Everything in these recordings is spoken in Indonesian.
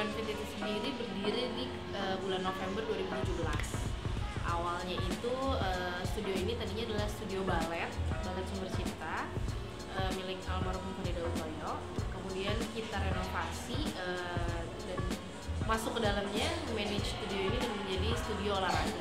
Frequent Fit itu sendiri berdiri di bulan November 2017. Awalnya itu studio ini tadinya adalah studio balet Sumber Cipta milik almarhum Farida Utoyo. Kemudian kita renovasi dan masuk ke dalamnya, manage studio ini dan menjadi studio olahraga.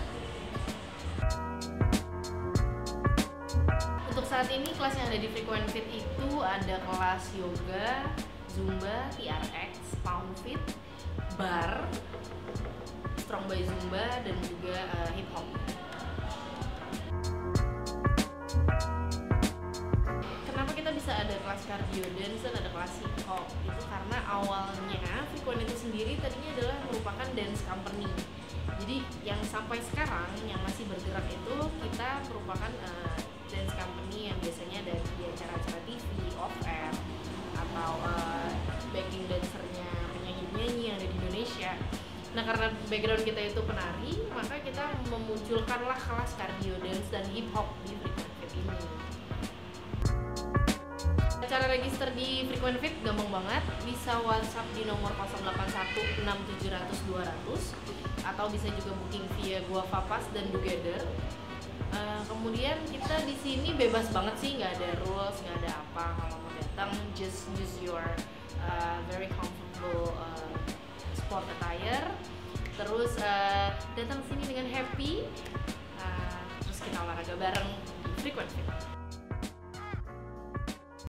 Untuk saat ini kelas yang ada di Frequent Fit itu ada kelas yoga, zumba, TRX, pound fit, bar, strong by zumba, dan juga hip hop. Kenapa kita bisa ada kelas cardio dance dan ada kelas hip hop? Itu karena awalnya Frequent itu sendiri tadinya adalah merupakan dance company. Jadi yang sampai sekarang yang masih bergerak itu kita merupakan dance company yang biasanya ada di acara-acara TV, off-air, atau backing dancernya penyanyi-penyanyi yang ada di Indonesia. Nah, karena background kita itu penari, maka kita memunculkanlah kelas cardio dance dan hip hop di Frequent Fit ini. Cara register di Frequent Fit gampang banget, bisa WhatsApp di nomor 0816700200 atau bisa juga booking via Gua Fapas dan Together. Kemudian kita di sini bebas banget sih, nggak ada rules, nggak ada apa. Kalau mau datang, just use your very comfortable sport attire. Terus datang sini dengan happy, terus kita olahraga bareng di Frequent Fit.